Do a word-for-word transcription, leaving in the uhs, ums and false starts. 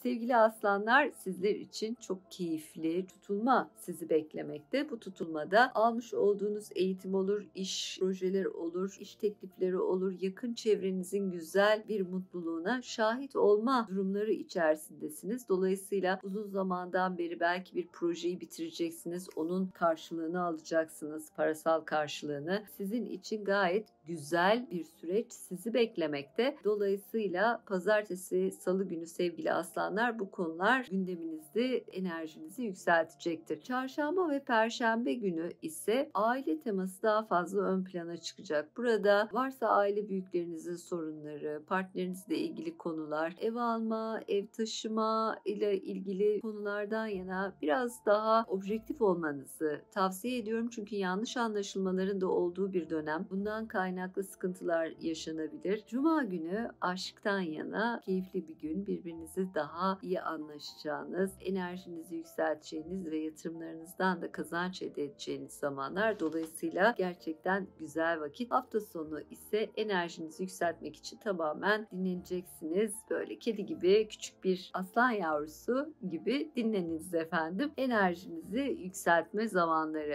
Sevgili aslanlar, sizler için çok keyifli tutulma sizi beklemekte. Bu tutulmada almış olduğunuz eğitim olur, iş projeleri olur, iş teklifleri olur, yakın çevrenizin güzel bir mutluluğuna şahit olma durumları içerisindesiniz. Dolayısıyla uzun zamandan beri belki bir projeyi bitireceksiniz, onun karşılığını alacaksınız, parasal karşılığını. Sizin için gayet güzel bir süreç sizi beklemekte. Dolayısıyla pazartesi, salı günü sevgili aslanlar bu konular gündeminizde enerjinizi yükseltecektir. Çarşamba ve perşembe günü ise aile teması daha fazla ön plana çıkacak. Burada varsa aile büyüklerinizin sorunları, partnerinizle ilgili konular, ev alma, ev taşıma ile ilgili konulardan yana biraz daha objektif olmanızı tavsiye ediyorum. Çünkü yanlış anlaşılmaların da olduğu bir dönem. Bundan kaynaklı sıkıntılar yaşanabilir. Cuma günü aşktan yana keyifli bir gün. Birbirinizi daha iyi anlaşacağınız, enerjinizi yükselteceğiniz ve yatırımlarınızdan da kazanç elde edeceğiniz zamanlar. Dolayısıyla gerçekten güzel vakit. Hafta sonu ise enerjinizi yükseltmek için tamamen dinleneceksiniz. Böyle kedi gibi, küçük bir aslan yavrusu gibi dinleniniz efendim. Enerjinizi yükseltme zamanları.